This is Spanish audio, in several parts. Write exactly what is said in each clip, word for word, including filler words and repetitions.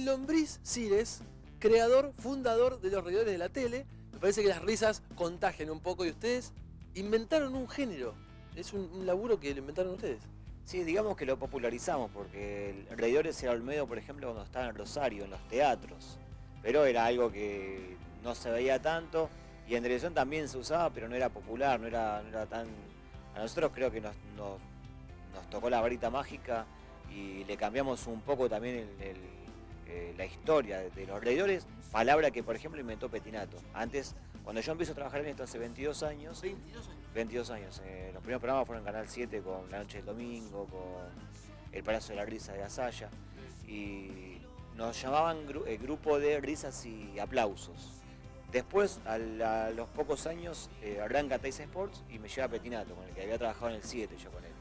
Lombriz Cires, creador, fundador de los reidores de la tele. Me parece que las risas contagian un poco y ustedes inventaron un género. Es un, un laburo que lo inventaron ustedes. Sí, digamos que lo popularizamos, porque el reidores era Olmedo, por ejemplo, cuando estaba en Rosario, en los teatros. Pero era algo que no se veía tanto, y en televisión también se usaba, pero no era popular, no era, no era tan... A nosotros creo que nos, nos, nos tocó la varita mágica y le cambiamos un poco también el, el, eh, la historia de, de los reidores, palabra que, por ejemplo, inventó Pettinato. Antes, cuando yo empiezo a trabajar en esto hace veintidós años... ¿veintidós años? veintidós años. Eh, los primeros programas fueron en Canal siete con La Noche del Domingo, con El Palacio de la Risa de Asaya. Y nos llamaban gru eh, Grupo de Risas y Aplausos. Después, a, la, a los pocos años, eh, arranca Teis Sports y me lleva Pettinato, con el que había trabajado en el siete yo con él.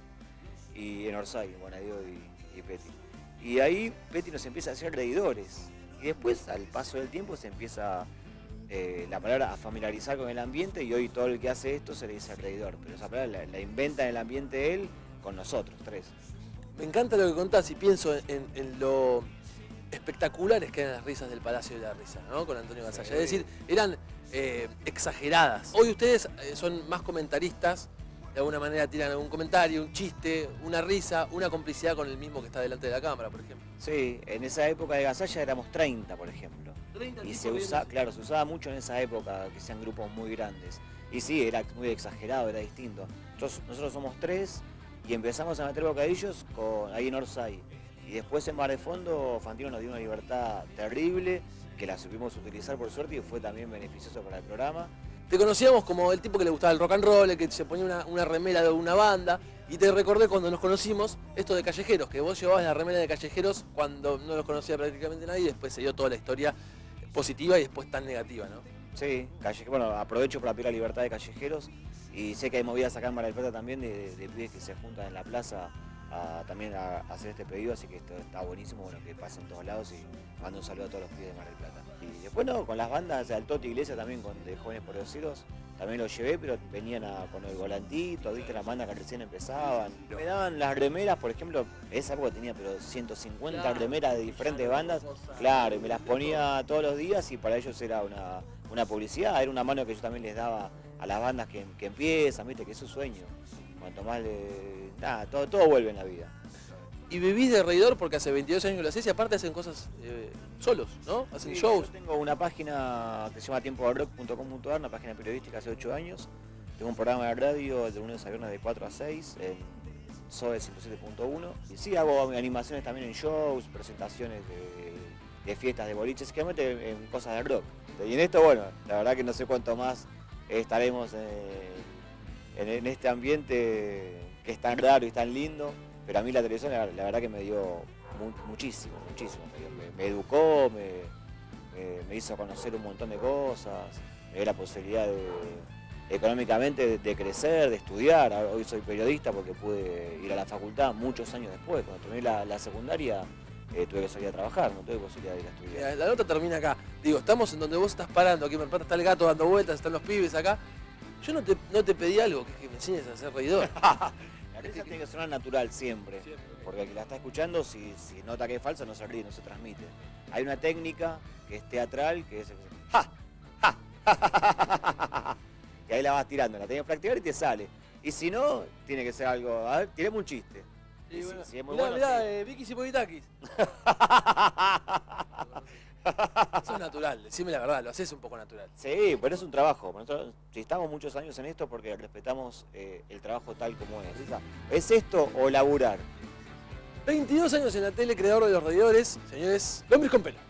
Y en Orsay, en Bonadío y, y Petti. Y ahí Petti nos empieza a hacer reidores. Y después, al paso del tiempo, se empieza... Eh, la palabra a familiarizar con el ambiente, y hoy todo el que hace esto se le dice reidor, pero esa palabra la, la inventa en el ambiente él con nosotros, tres. Me encanta lo que contás y pienso en, en lo espectaculares que eran las risas del Palacio de la Risa, ¿no? Con Antonio Gasalla. Sí. Es decir, eran eh, exageradas. Hoy ustedes eh, son más comentaristas, de alguna manera tiran algún comentario, un chiste, una risa, una complicidad con el mismo que está delante de la cámara, por ejemplo. Sí, en esa época de Gasalla éramos treinta, por ejemplo. Y se usa, claro, se usaba mucho en esa época que sean grupos muy grandes. Y sí, era muy exagerado, era distinto. Nosotros, nosotros somos tres y empezamos a meter bocadillos con, ahí en Orsay. Y después en Mar de Fondo, Fantino nos dio una libertad terrible, que la supimos utilizar por suerte y fue también beneficioso para el programa. Te conocíamos como el tipo que le gustaba el rock and roll, el que se ponía una, una remera de una banda. Y te recordé cuando nos conocimos esto de Callejeros, que vos llevabas la remera de Callejeros cuando no los conocía prácticamente nadie y después se dio toda la historia positiva y después tan negativa, ¿no? Sí, calle, bueno, aprovecho para pedir la libertad de Callejeros y sé que hay movidas acá en Mar del Plata también de, de, de pibes que se juntan en la plaza a, también a, a hacer este pedido, así que esto está buenísimo, bueno, que pasa en todos lados y mando un saludo a todos los pibes de Mar del Plata. Y después no, con las bandas, al Toti Iglesia también, con de Jóvenes por Decirlos, también los llevé, pero venían a, con el volantito, viste las bandas que recién empezaban. Me daban las remeras, por ejemplo, esa época tenía pero ciento cincuenta claro, remeras de diferentes claro, bandas, claro, y me las ponía todos los días y para ellos era una, una publicidad, era una mano que yo también les daba a las bandas que, que empiezan, viste, que es su sueño. Cuanto más le... nada, todo, todo vuelve en la vida. Y vivís de reidor porque hace veintidós años que lo haces y aparte hacen cosas eh, solos, ¿no? Hacen sí, shows. Yo tengo una página que se llama tiempo rock punto com punto ar, una página periodística hace ocho años. Tengo un programa de radio de lunes a viernes de cuatro a seis en S O E ciento siete punto uno. Y sí, hago animaciones también en shows, presentaciones de, de fiestas de boliches, que realmente en cosas de rock. Y en esto, bueno, la verdad que no sé cuánto más estaremos en, en este ambiente que es tan raro y tan lindo. Pero a mí la televisión, la, la verdad que me dio mu muchísimo, muchísimo. Me, me, me educó, me, me, me hizo conocer un montón de cosas, me dio la posibilidad de, económicamente de, de crecer, de estudiar. Hoy soy periodista porque pude ir a la facultad muchos años después. Cuando terminé la, la secundaria eh, tuve que salir a trabajar, no tuve posibilidad de ir a estudiar. La nota termina acá. Digo, estamos en donde vos estás parando, aquí en Mar del Plata está el gato dando vueltas, están los pibes acá. Yo no te, no te pedí algo, que, que me enseñes a ser reidor. La risa tiene que sonar natural siempre, siempre, porque el que la está escuchando, si, si nota que es falsa, no se ríe, no se transmite. Hay una técnica que es teatral, que es... ¡Ja! ¡Ja! ¡Ja! ¡Ja! Y ahí la vas tirando, la tenés que practicar y te sale. Y si no, tiene que ser algo... A ver, tiremos un chiste. Sí, bueno. si, si es muy mirá, bueno, mirá, sí. eh, Vicky Sipovitakis. Eso es natural, decime la verdad, lo haces un poco natural. Sí, pero es un trabajo. Nosotros, si estamos muchos años en esto, porque respetamos eh, el trabajo tal como es. ¿Es esto o laburar? veintidós años en la tele, creador de los reidores, señores, Lombriz con pelo.